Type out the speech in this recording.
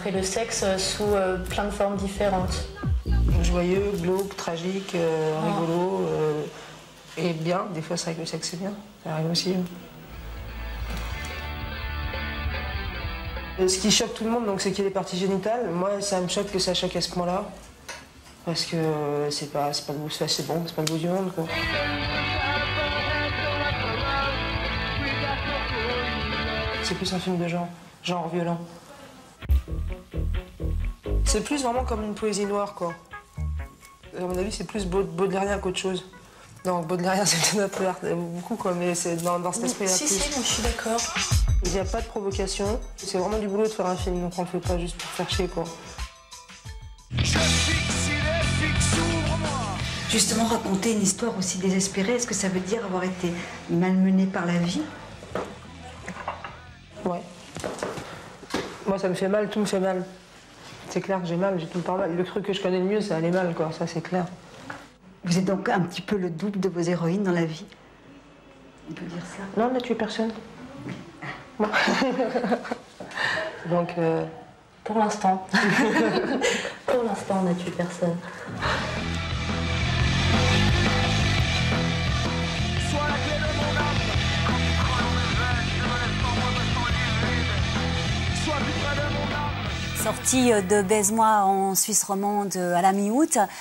montrer le sexe sous plein de formes différentes. Joyeux, glauque, tragique, rigolo, et bien. Des fois, c'est vrai que le sexe, c'est bien. Ça arrive aussi. Ce qui choque tout le monde, donc, c'est qu'il y ait des parties génitales. Moi, ça me choque que ça choque à ce point-là. Parce que c'est pas le bout, c'est bon, c'est pas le bout du monde, quoi. C'est plus un film de genre violent. C'est plus vraiment comme une poésie noire, quoi. À mon avis, c'est plus baudelairien qu'autre chose. Non, baudelairien, c'est peut-être un peu beaucoup, quoi, mais c'est dans cet aspect-là. Si, moi, je suis d'accord. Il n'y a pas de provocation. C'est vraiment du boulot de faire un film, donc on le fait pas juste pour faire chier, quoi. Justement, raconter une histoire aussi désespérée, est-ce que ça veut dire avoir été malmené par la vie? Ouais. Moi, ça me fait mal, tout me fait mal. C'est clair que j'ai mal, j'ai tout le temps mal. Le truc que je connais le mieux, c'est aller mal, quoi. Ça, c'est clair. Vous êtes donc un petit peu le double de vos héroïnes dans la vie? On peut dire ça? Non, on n'a tué personne. Bon. Donc, Pour l'instant. Pour l'instant, on n'a tué personne. Sortie de Baise-moi en Suisse romande à la mi-août.